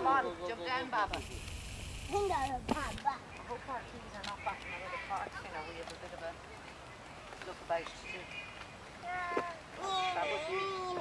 Come on, jump down, Baba. Baba. I hope our keys are not back in our other parks, you know, we have a bit of a look about to do. That was you.